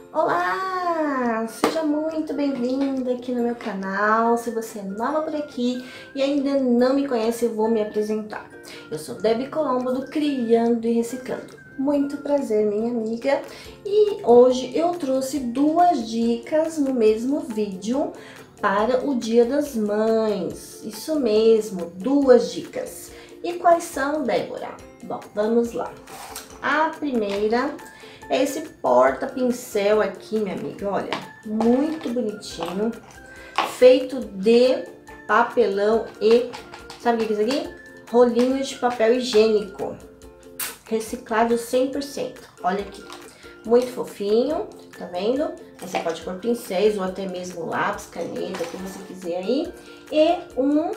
Olá! Seja muito bem-vinda aqui no meu canal. Se você é nova por aqui e ainda não me conhece, eu vou me apresentar. Eu sou Debbie Colombo do Criando e Reciclando. Muito prazer, minha amiga. E hoje eu trouxe duas dicas no mesmo vídeo para o Dia das Mães. Isso mesmo, duas dicas. E quais são, Débora? Bom, vamos lá. A primeira é esse porta-pincel aqui, minha amiga, olha, muito bonitinho, feito de papelão e, sabe o que é isso aqui? Rolinho de papel higiênico, reciclado 100%, olha aqui, muito fofinho, tá vendo? Você pode pôr pincéis ou até mesmo lápis, caneta, o que você quiser aí, e um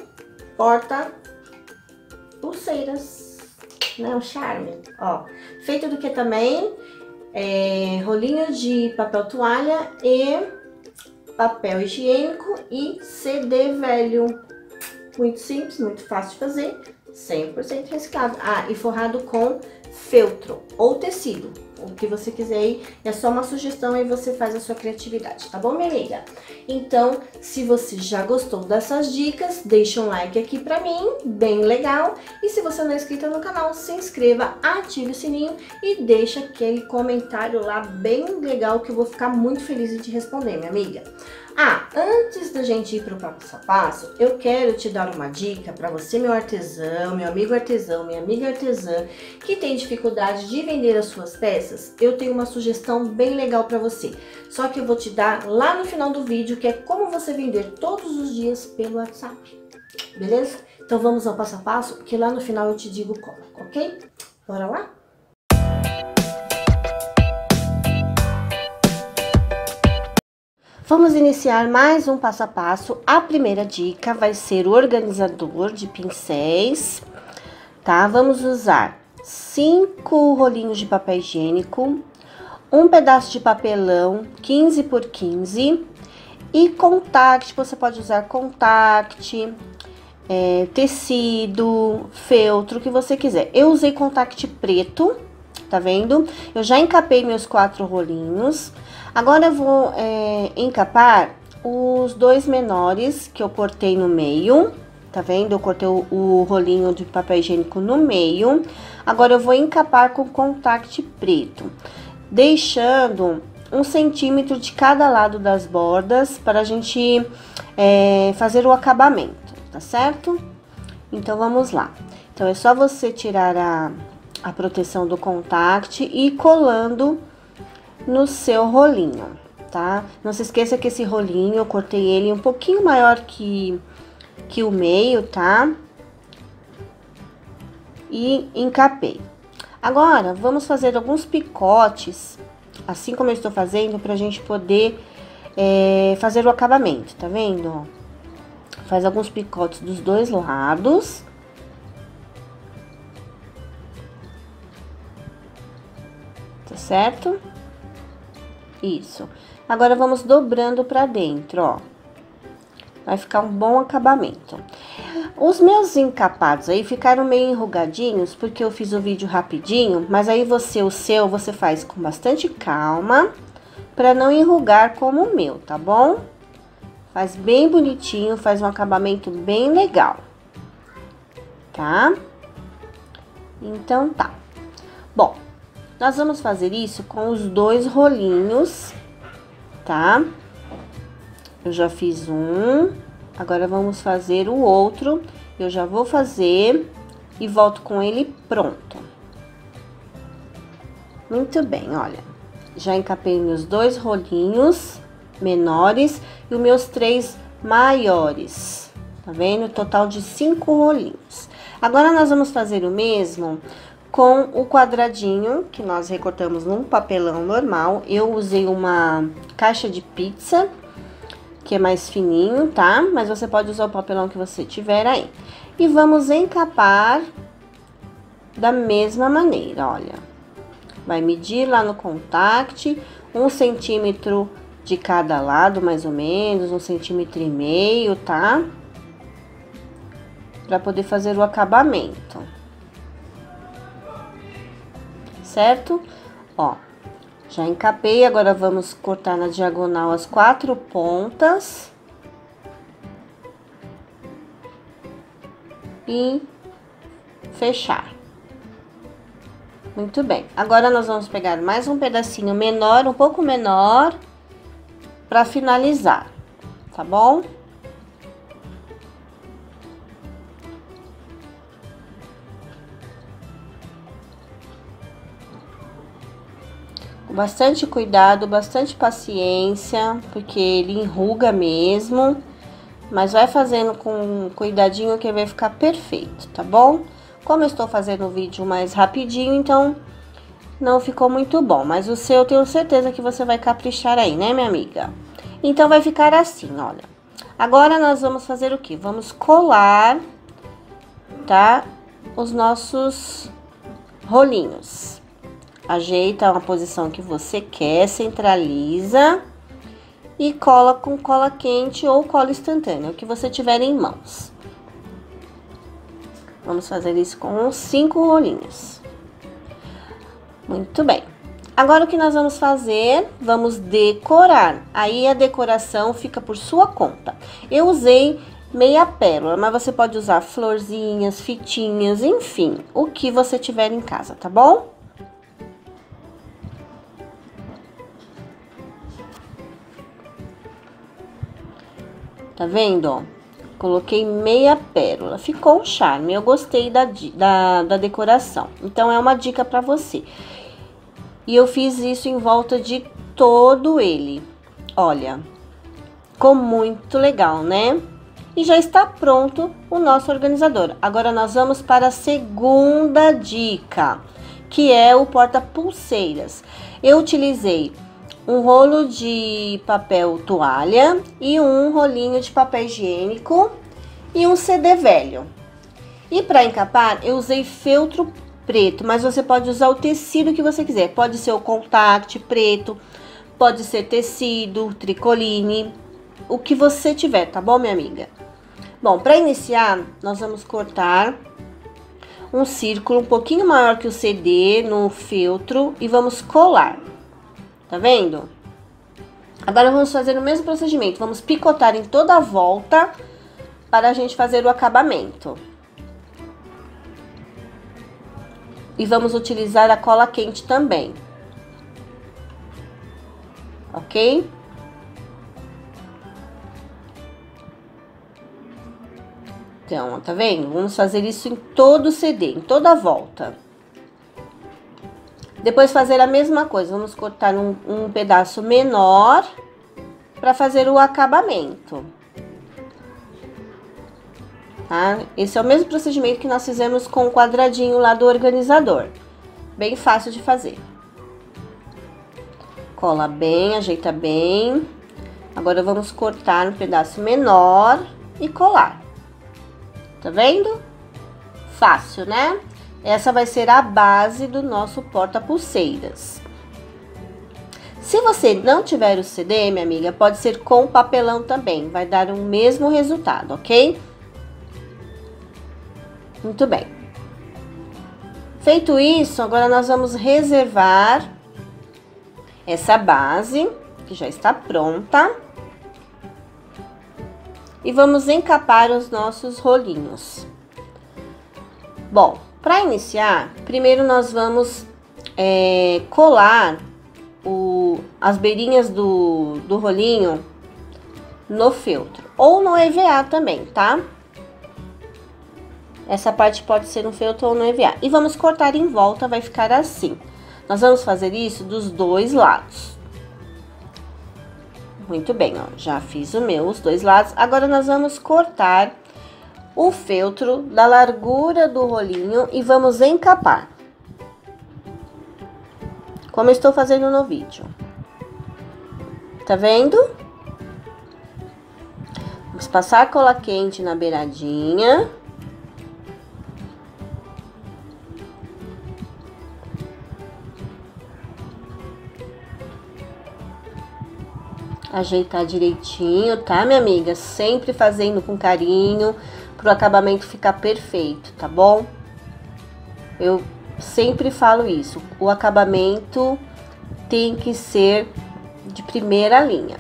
porta-pulseiras, né, um charme, ó, feito do que também? Rolinho de papel toalha e papel higiênico e CD velho. Muito simples, muito fácil de fazer, 100% reciclado. Ah, e forrado com feltro ou tecido, o que você quiser aí, é só uma sugestão e você faz a sua criatividade, tá bom, minha amiga? Então, se você já gostou dessas dicas, deixa um like aqui pra mim, bem legal. E se você não é inscrita no canal, se inscreva, ative o sininho e deixa aquele comentário lá bem legal que eu vou ficar muito feliz em te responder, minha amiga. Ah, antes da gente ir para o passo a passo, eu quero te dar uma dica para você, meu artesão, meu amigo artesão, minha amiga artesã, que tem dificuldade de vender as suas peças. Eu tenho uma sugestão bem legal para você, só que eu vou te dar lá no final do vídeo, que é como você vender todos os dias pelo WhatsApp, beleza? Então vamos ao passo a passo, que lá no final eu te digo como, ok? Bora lá? Vamos iniciar mais um passo a passo. A primeira dica vai ser o organizador de pincéis, tá? Vamos usar 5 rolinhos de papel higiênico, um pedaço de papelão 15 por 15 e contact. Você pode usar contact, tecido, feltro, o que você quiser. Eu usei contact preto, tá vendo? Eu já encapei meus 4 rolinhos. Agora eu vou encapar os 2 menores que eu cortei no meio, tá vendo? Eu cortei o rolinho de papel higiênico no meio. Agora eu vou encapar com contact preto, deixando 1 centímetro de cada lado das bordas para a gente fazer o acabamento, tá certo? Então vamos lá. Então é só você tirar a proteção do contact e ir colando no seu rolinho, tá? Não se esqueça que esse rolinho eu cortei ele um pouquinho maior que o meio, tá? E encapei. Agora, vamos fazer alguns picotes, assim como eu estou fazendo, pra gente poder fazer o acabamento, tá vendo? Faz alguns picotes dos 2 lados. Tá certo? Isso. Agora, vamos dobrando pra dentro, ó. Vai ficar um bom acabamento. Os meus encapados aí ficaram meio enrugadinhos, porque eu fiz o vídeo rapidinho, mas aí o seu, você faz com bastante calma, pra não enrugar como o meu, tá bom? Faz bem bonitinho, faz um acabamento bem legal, tá? Então, tá. Bom, nós vamos fazer isso com os 2 rolinhos, tá? Eu já fiz um, agora vamos fazer o outro. Eu já vou fazer e volto com ele pronto. Muito bem, olha. Já encapei meus 2 rolinhos menores e os meus 3 maiores. Tá vendo? Total de 5 rolinhos. Agora, nós vamos fazer o mesmo com o quadradinho que nós recortamos num papelão normal. Eu usei uma caixa de pizza, que é mais fininho, tá? Mas você pode usar o papelão que você tiver aí. E vamos encapar da mesma maneira, olha. Vai medir lá no contact, 1 centímetro de cada lado, mais ou menos, 1,5 centímetros, tá? Pra poder fazer o acabamento. Certo? Ó, Já encapei, agora vamos cortar na diagonal as 4 pontas. E fechar. Muito bem. Agora nós vamos pegar mais um pedacinho menor, um pouco menor, para finalizar, tá bom? Com bastante cuidado, bastante paciência, porque ele enruga mesmo. Mas vai fazendo com cuidadinho que vai ficar perfeito, tá bom? Como eu estou fazendo o vídeo mais rapidinho, então não ficou muito bom. Mas o seu eu tenho certeza que você vai caprichar aí, né, minha amiga? Então vai ficar assim, olha. Agora nós vamos fazer o quê? Vamos colar, tá? Os nossos rolinhos. Ajeita uma posição que você quer, centraliza. E cola com cola quente ou cola instantânea, o que você tiver em mãos. Vamos fazer isso com uns 5 rolinhos. Muito bem. Agora o que nós vamos fazer? Vamos decorar. Aí a decoração fica por sua conta. Eu usei meia pérola, mas você pode usar florzinhas, fitinhas, enfim, o que você tiver em casa, tá bom? Tá vendo, ó? Coloquei meia pérola. Ficou um charme. Eu gostei da decoração. Então, é uma dica pra você. E eu fiz isso em volta de todo ele. Olha, ficou muito legal, né? E já está pronto o nosso organizador. Agora, nós vamos para a segunda dica, que é o porta-pulseiras. Eu utilizei um rolo de papel toalha e um rolinho de papel higiênico e um CD velho. E para encapar, eu usei feltro preto, mas você pode usar o tecido que você quiser. Pode ser o contact preto, pode ser tecido, tricoline, o que você tiver, tá bom, minha amiga? Bom, para iniciar, nós vamos cortar um círculo um pouquinho maior que o CD no feltro e vamos colar. Tá vendo? Agora vamos fazer o mesmo procedimento. Vamos picotar em toda a volta para a gente fazer o acabamento. E vamos utilizar a cola quente também. Ok? Então, tá vendo? Vamos fazer isso em todo o CD, em toda a volta. Depois fazer a mesma coisa, vamos cortar um pedaço menor para fazer o acabamento. Tá? Esse é o mesmo procedimento que nós fizemos com o quadradinho lá do organizador. Bem fácil de fazer. Cola bem, ajeita bem. Agora vamos cortar um pedaço menor e colar. Tá vendo? Fácil, né? Essa vai ser a base do nosso porta-pulseiras. Se você não tiver o CD, minha amiga, pode ser com papelão também. Vai dar o mesmo resultado, ok? Muito bem. Feito isso, agora nós vamos reservar essa base, que já está pronta. E vamos encapar os nossos rolinhos. Bom, para iniciar, primeiro nós vamos colar as beirinhas do rolinho no feltro, ou no EVA também, tá? Essa parte pode ser no feltro ou no EVA. E vamos cortar em volta, vai ficar assim. Nós vamos fazer isso dos dois lados. Muito bem, ó, já fiz os dois lados. Agora nós vamos cortar o feltro da largura do rolinho e vamos encapar. Como eu estou fazendo no vídeo. Tá vendo? Vamos passar cola quente na beiradinha. Ajeitar direitinho, tá, minha amiga? Sempre fazendo com carinho, pro acabamento ficar perfeito, tá bom? Eu sempre falo isso, o acabamento tem que ser de primeira linha.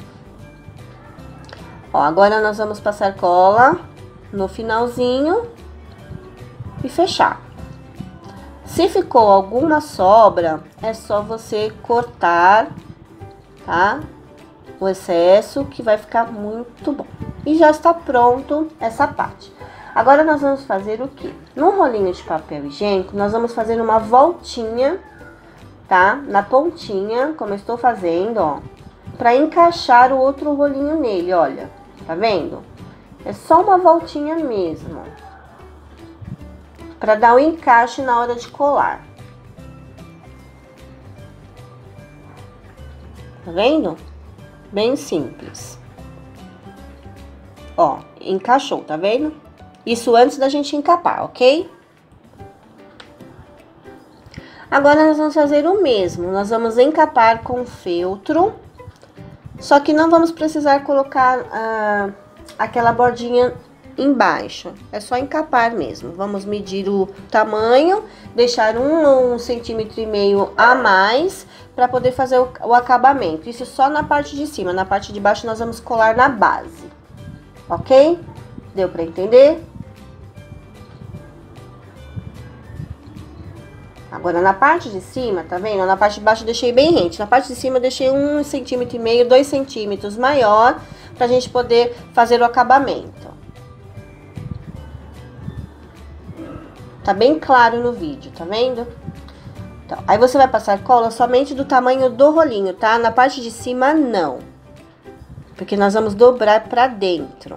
Ó, agora nós vamos passar cola no finalzinho e fechar. Se ficou alguma sobra, é só você cortar, tá? O excesso, que vai ficar muito bom. E já está pronto essa parte. Agora nós vamos fazer o quê? No rolinho de papel higiênico, nós vamos fazer uma voltinha, tá? Na pontinha, como eu estou fazendo, ó, para encaixar o outro rolinho nele, olha. Tá vendo? É só uma voltinha mesmo, para dar o encaixe na hora de colar. Tá vendo? Bem simples. Ó, encaixou, tá vendo? Isso antes da gente encapar, ok? Agora nós vamos fazer o mesmo. Nós vamos encapar com feltro. Só que não vamos precisar colocar aquela bordinha embaixo. É só encapar mesmo. Vamos medir o tamanho, deixar 1,5 centímetros a mais para poder fazer o acabamento. Isso só na parte de cima. Na parte de baixo nós vamos colar na base. Ok? Deu para entender? Agora, na parte de cima, tá vendo? Na parte de baixo eu deixei bem rente. Na parte de cima eu deixei 1,5 centímetro, 2 centímetros maior, pra gente poder fazer o acabamento. Tá bem claro no vídeo, tá vendo? Então, aí você vai passar cola somente do tamanho do rolinho, tá? Na parte de cima, não. Porque nós vamos dobrar pra dentro.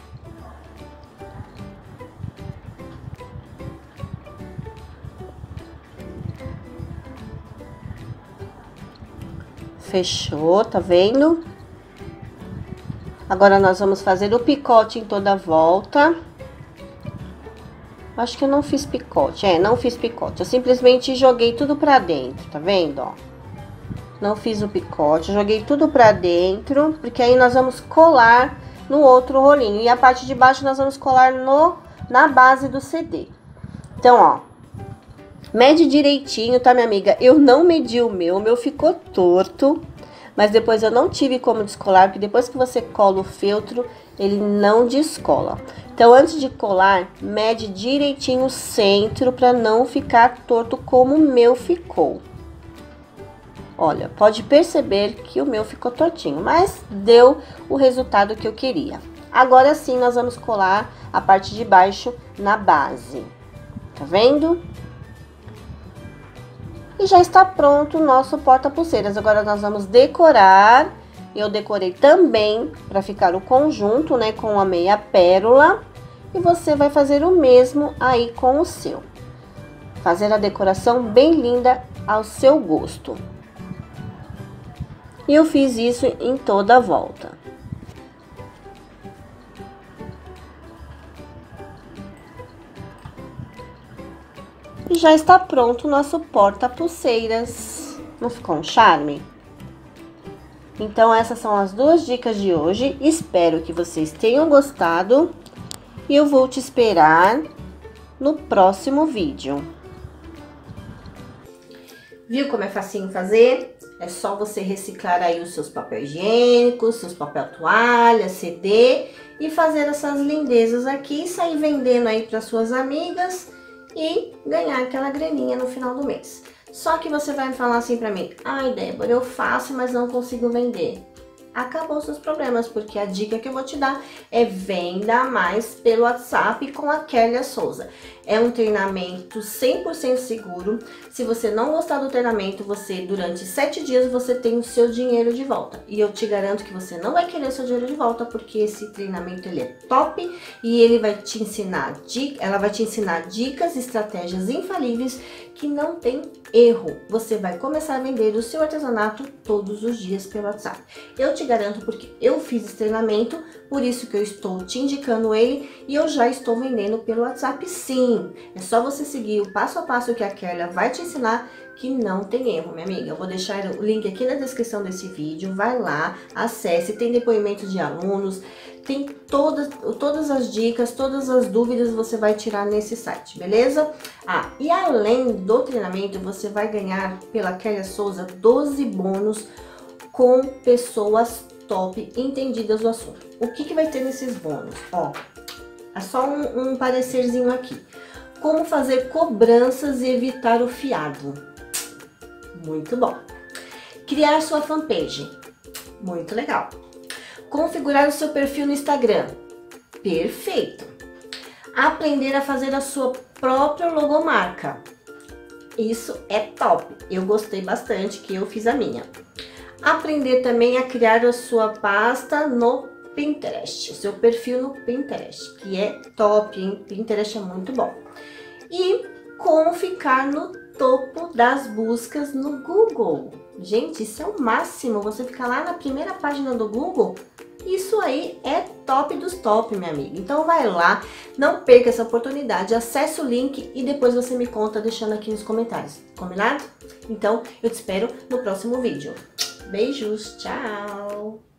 Fechou, tá vendo? Agora nós vamos fazer o picote em toda a volta. Acho que eu não fiz picote. Não fiz picote. Eu simplesmente joguei tudo pra dentro, tá vendo, ó? Não fiz o picote, joguei tudo pra dentro, porque aí nós vamos colar no outro rolinho. E a parte de baixo nós vamos colar na base do CD. Então, ó, mede direitinho, tá, minha amiga? Eu não medi o meu ficou torto, mas depois eu não tive como descolar, porque depois que você cola o feltro, ele não descola. Então, antes de colar, mede direitinho o centro para não ficar torto como o meu ficou. Olha, pode perceber que o meu ficou tortinho, mas deu o resultado que eu queria. Agora sim, nós vamos colar a parte de baixo na base. Tá vendo? E já está pronto o nosso porta-pulseiras. Agora nós vamos decorar. Eu decorei também para ficar o conjunto, né, com a meia pérola. E você vai fazer o mesmo aí com o seu. Fazer a decoração bem linda ao seu gosto. E eu fiz isso em toda a volta. E já está pronto o nosso porta-pulseiras. Não ficou um charme? Então, essas são as duas dicas de hoje. Espero que vocês tenham gostado. E eu vou te esperar no próximo vídeo. Viu como é facinho fazer? É só você reciclar aí os seus papéis higiênicos, seus papel toalha, CD e fazer essas lindezas aqui e sair vendendo aí para suas amigas e ganhar aquela graninha no final do mês. Só que você vai falar assim pra mim: ai, Débora, eu faço, mas não consigo vender. Acabou os seus problemas, porque a dica que eu vou te dar é venda mais pelo WhatsApp com a Kélia Souza. É um treinamento 100% seguro. Se você não gostar do treinamento, você durante 7 dias você tem o seu dinheiro de volta. E eu te garanto que você não vai querer o seu dinheiro de volta, porque esse treinamento ele é top e ele vai te ensinar ela vai te ensinar dicas, estratégias infalíveis que não tem erro. Você vai começar a vender o seu artesanato todos os dias pelo WhatsApp. Eu te garanto, porque eu fiz esse treinamento, por isso que eu estou te indicando ele e eu já estou vendendo pelo WhatsApp sim. Sim, é só você seguir o passo a passo que a Kerlia vai te ensinar, que não tem erro, minha amiga. Eu vou deixar o link aqui na descrição desse vídeo, vai lá, acesse, tem depoimentos de alunos, tem todas as dicas, todas as dúvidas você vai tirar nesse site, beleza? Ah, e além do treinamento, você vai ganhar pela Kerlia Souza 12 bônus com pessoas top, entendidas do assunto. O que vai ter nesses bônus? Ó, é só um parecerzinho aqui. Como fazer cobranças e evitar o fiado. Muito bom. Criar sua fanpage. Muito legal. Configurar o seu perfil no Instagram. Perfeito. Aprender a fazer a sua própria logomarca. Isso é top. Eu gostei bastante, que eu fiz a minha. Aprender também a criar a sua pasta no Pinterest, o seu perfil no Pinterest, que é top, hein? Pinterest é muito bom. E como ficar no topo das buscas no Google. Gente, isso é o máximo, você ficar lá na primeira página do Google, isso aí é top dos top, minha amiga. Então vai lá, não perca essa oportunidade, acesse o link e depois você me conta deixando aqui nos comentários, combinado? Então eu te espero no próximo vídeo. Beijos, tchau!